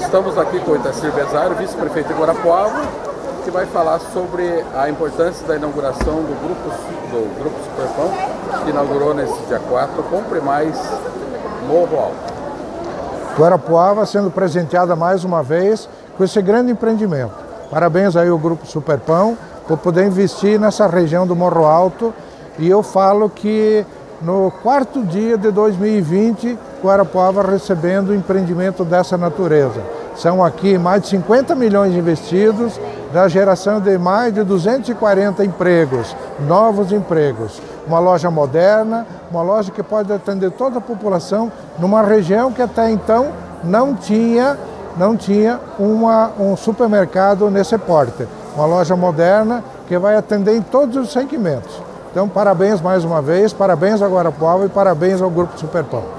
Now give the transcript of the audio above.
Estamos aqui com o Itacir Bezzari, vice-prefeito de Guarapuava, que vai falar sobre a importância da inauguração do Grupo Superpão, que inaugurou nesse dia 4, Compre Mais Morro Alto. Guarapuava sendo presenteada mais uma vez com esse grande empreendimento. Parabéns aí ao Grupo Superpão por poder investir nessa região do Morro Alto. E eu falo que no 4º dia de 2020, Guarapuava recebendo um empreendimento dessa natureza. São aqui mais de 50 milhões investidos, da geração de mais de 240 empregos, novos empregos. Uma loja moderna, uma loja que pode atender toda a população numa região que até então não tinha um supermercado nesse porte. Uma loja moderna que vai atender em todos os segmentos. Então, parabéns mais uma vez, parabéns a Guarapuava e parabéns ao Grupo Superpão.